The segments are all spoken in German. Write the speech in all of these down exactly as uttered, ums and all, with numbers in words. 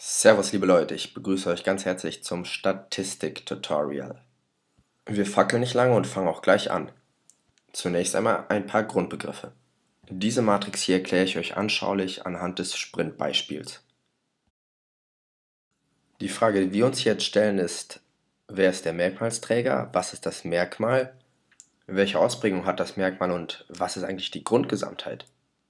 Servus liebe Leute, ich begrüße euch ganz herzlich zum Statistik-Tutorial. Wir fackeln nicht lange und fangen auch gleich an. Zunächst einmal ein paar Grundbegriffe. Diese Matrix hier erkläre ich euch anschaulich anhand des Sprint-Beispiels. Die Frage, die wir uns jetzt stellen, ist: Wer ist der Merkmalsträger? Was ist das Merkmal? Welche Ausprägung hat das Merkmal und was ist eigentlich die Grundgesamtheit?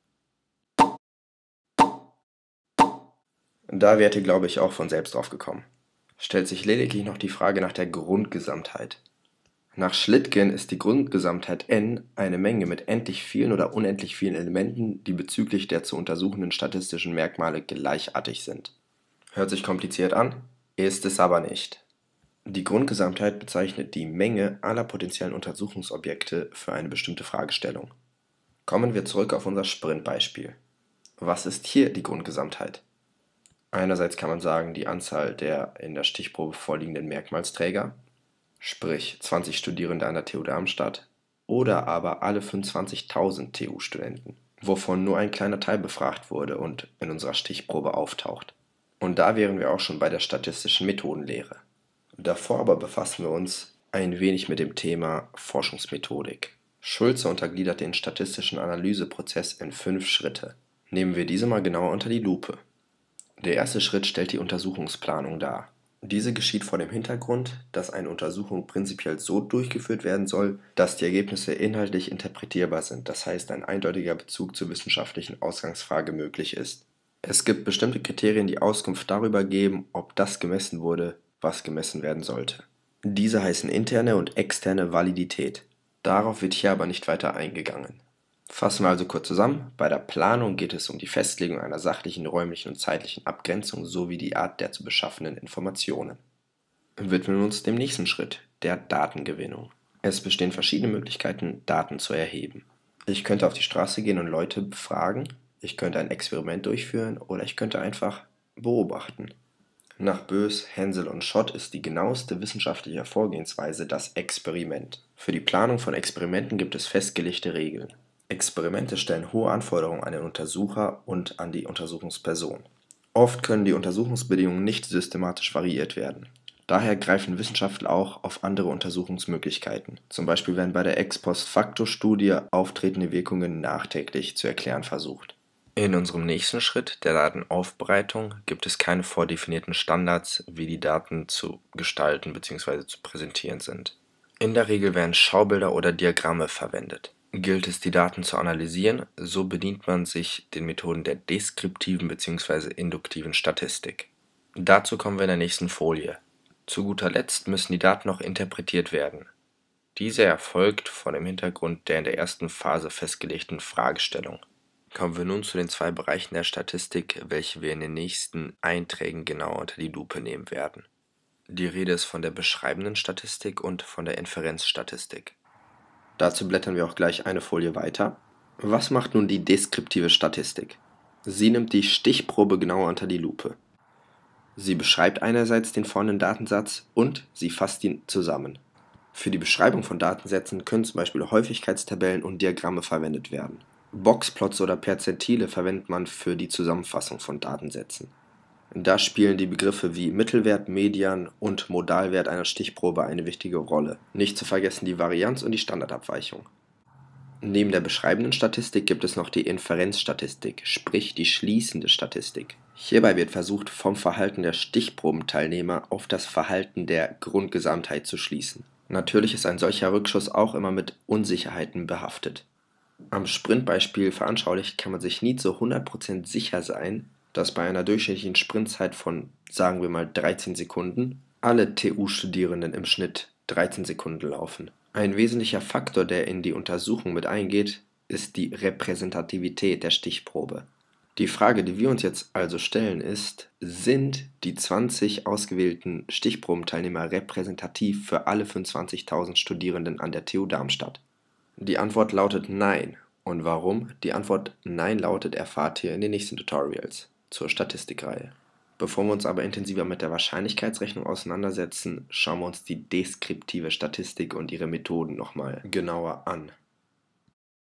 Da wärt ihr, glaube ich, auch von selbst drauf gekommen. Stellt sich lediglich noch die Frage nach der Grundgesamtheit. Nach Schlittgen ist die Grundgesamtheit n eine Menge mit endlich vielen oder unendlich vielen Elementen, die bezüglich der zu untersuchenden statistischen Merkmale gleichartig sind. Hört sich kompliziert an, ist es aber nicht. Die Grundgesamtheit bezeichnet die Menge aller potenziellen Untersuchungsobjekte für eine bestimmte Fragestellung. Kommen wir zurück auf unser Sprint-Beispiel. Was ist hier die Grundgesamtheit? Einerseits kann man sagen, die Anzahl der in der Stichprobe vorliegenden Merkmalsträger, sprich zwanzig Studierende an der T U Darmstadt, oder aber alle fünfundzwanzigtausend T U-Studenten, wovon nur ein kleiner Teil befragt wurde und in unserer Stichprobe auftaucht. Und da wären wir auch schon bei der statistischen Methodenlehre. Davor aber befassen wir uns ein wenig mit dem Thema Forschungsmethodik. Schulze untergliedert den statistischen Analyseprozess in fünf Schritte. Nehmen wir diese mal genauer unter die Lupe. Der erste Schritt stellt die Untersuchungsplanung dar. Diese geschieht vor dem Hintergrund, dass eine Untersuchung prinzipiell so durchgeführt werden soll, dass die Ergebnisse inhaltlich interpretierbar sind, das heißt ein eindeutiger Bezug zur wissenschaftlichen Ausgangsfrage möglich ist. Es gibt bestimmte Kriterien, die Auskunft darüber geben, ob das gemessen wurde, was gemessen werden sollte. Diese heißen interne und externe Validität. Darauf wird hier aber nicht weiter eingegangen. Fassen wir also kurz zusammen: Bei der Planung geht es um die Festlegung einer sachlichen, räumlichen und zeitlichen Abgrenzung sowie die Art der zu beschaffenden Informationen. Widmen wir uns dem nächsten Schritt, der Datengewinnung. Es bestehen verschiedene Möglichkeiten, Daten zu erheben. Ich könnte auf die Straße gehen und Leute befragen, ich könnte ein Experiment durchführen oder ich könnte einfach beobachten. Nach Boes, Hensel und Schott ist die genaueste wissenschaftliche Vorgehensweise das Experiment. Für die Planung von Experimenten gibt es festgelegte Regeln. Experimente stellen hohe Anforderungen an den Untersucher und an die Untersuchungsperson. Oft können die Untersuchungsbedingungen nicht systematisch variiert werden. Daher greifen Wissenschaftler auch auf andere Untersuchungsmöglichkeiten. Zum Beispiel werden bei der Ex-post-facto-Studie auftretende Wirkungen nachträglich zu erklären versucht. In unserem nächsten Schritt, der Datenaufbereitung, gibt es keine vordefinierten Standards, wie die Daten zu gestalten bzw. zu präsentieren sind. In der Regel werden Schaubilder oder Diagramme verwendet. Gilt es, die Daten zu analysieren, so bedient man sich den Methoden der deskriptiven bzw. induktiven Statistik. Dazu kommen wir in der nächsten Folie. Zu guter Letzt müssen die Daten noch interpretiert werden. Diese erfolgt vor dem Hintergrund der in der ersten Phase festgelegten Fragestellung. Kommen wir nun zu den zwei Bereichen der Statistik, welche wir in den nächsten Einträgen genauer unter die Lupe nehmen werden. Die Rede ist von der beschreibenden Statistik und von der Inferenzstatistik. Dazu blättern wir auch gleich eine Folie weiter. Was macht nun die deskriptive Statistik? Sie nimmt die Stichprobe genauer unter die Lupe. Sie beschreibt einerseits den vorhandenen Datensatz und sie fasst ihn zusammen. Für die Beschreibung von Datensätzen können zum Beispiel Häufigkeitstabellen und Diagramme verwendet werden. Boxplots oder Perzentile verwendet man für die Zusammenfassung von Datensätzen. Da spielen die Begriffe wie Mittelwert, Median und Modalwert einer Stichprobe eine wichtige Rolle. Nicht zu vergessen die Varianz und die Standardabweichung. Neben der beschreibenden Statistik gibt es noch die Inferenzstatistik, sprich die schließende Statistik. Hierbei wird versucht, vom Verhalten der Stichprobenteilnehmer auf das Verhalten der Grundgesamtheit zu schließen. Natürlich ist ein solcher Rückschluss auch immer mit Unsicherheiten behaftet. Am Sprintbeispiel veranschaulicht kann man sich nie zu hundert Prozent sicher sein, dass bei einer durchschnittlichen Sprintzeit von, sagen wir mal, dreizehn Sekunden alle T U-Studierenden im Schnitt dreizehn Sekunden laufen. Ein wesentlicher Faktor, der in die Untersuchung mit eingeht, ist die Repräsentativität der Stichprobe. Die Frage, die wir uns jetzt also stellen, ist: Sind die zwanzig ausgewählten Stichprobenteilnehmer repräsentativ für alle fünfundzwanzigtausend Studierenden an der T U Darmstadt? Die Antwort lautet nein. Und warum die Antwort nein lautet, erfahrt ihr in den nächsten Tutorials zur Statistikreihe. Bevor wir uns aber intensiver mit der Wahrscheinlichkeitsrechnung auseinandersetzen, schauen wir uns die deskriptive Statistik und ihre Methoden nochmal genauer an.